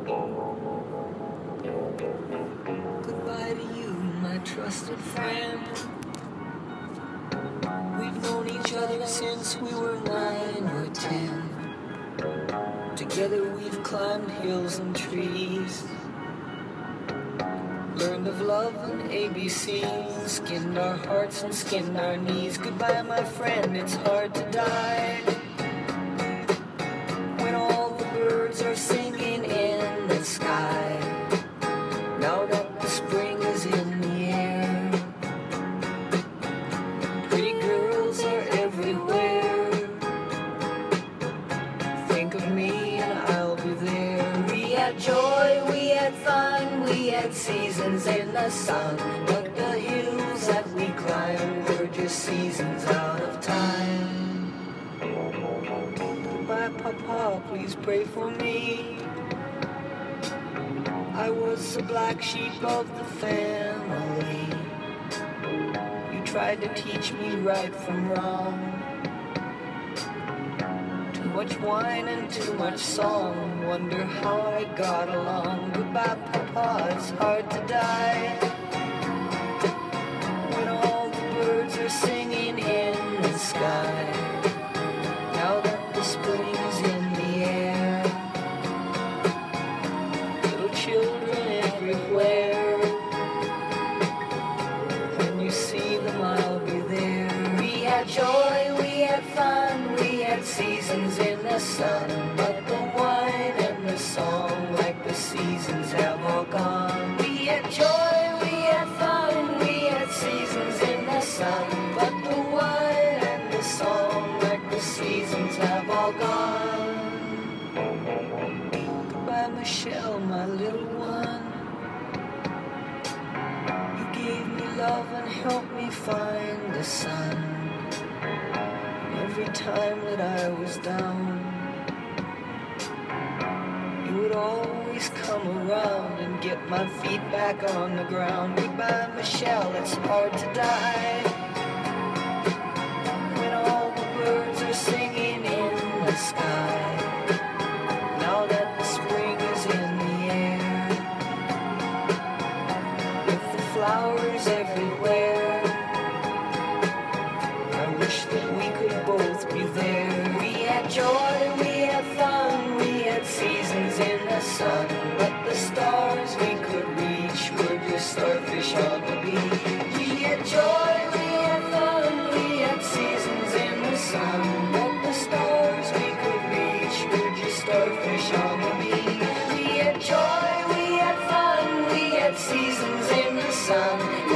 Goodbye to you, my trusted friend. We've known each other since we were 9 or 10. Together we've climbed hills and trees, learned of love and ABC, skinned our hearts and skinned our knees. Goodbye, my friend, it's hard to die when all the birds are singing in the sky. Now that the spring is in the air, pretty girls are everywhere. Think of me and I'll be there. We had joy, we had fun, we had seasons in the sun, but the hills that we climbed were just seasons out of time. Goodbye, Papa, please pray for me. I was the black sheep of the family. You tried to teach me right from wrong. Too much wine and too much song, wonder how I got along. Goodbye, Papa, it's hard to die when all the birds are singing in the sky. Now that the spring is in the air, little children everywhere. When you see them, I'll be there. We had joy, we had fun, we had seasons in the sun, but the wine and the song, like the seasons, have all gone. We had joy, we had fun, we had seasons in the sun, but the wine and the song, like the seasons, have all gone. Goodbye, Michelle, my little one. You gave me love and helped me find the sun. Every time that I was down, you would always come around and get my feet back on the ground. Goodbye, Michelle, it's hard to die when all the birds are singing in the sky. Now that the spring is in the air, with the flowers everywhere, I wish that we could both be there. We had joy, we had fun, we had seasons in the sun, but the stars we could reach were just starfish on the beach. We had joy, we had fun, we had seasons in the sun, but the stars we could reach were just starfish on the beach. We had joy, we had fun, we had seasons in the sun.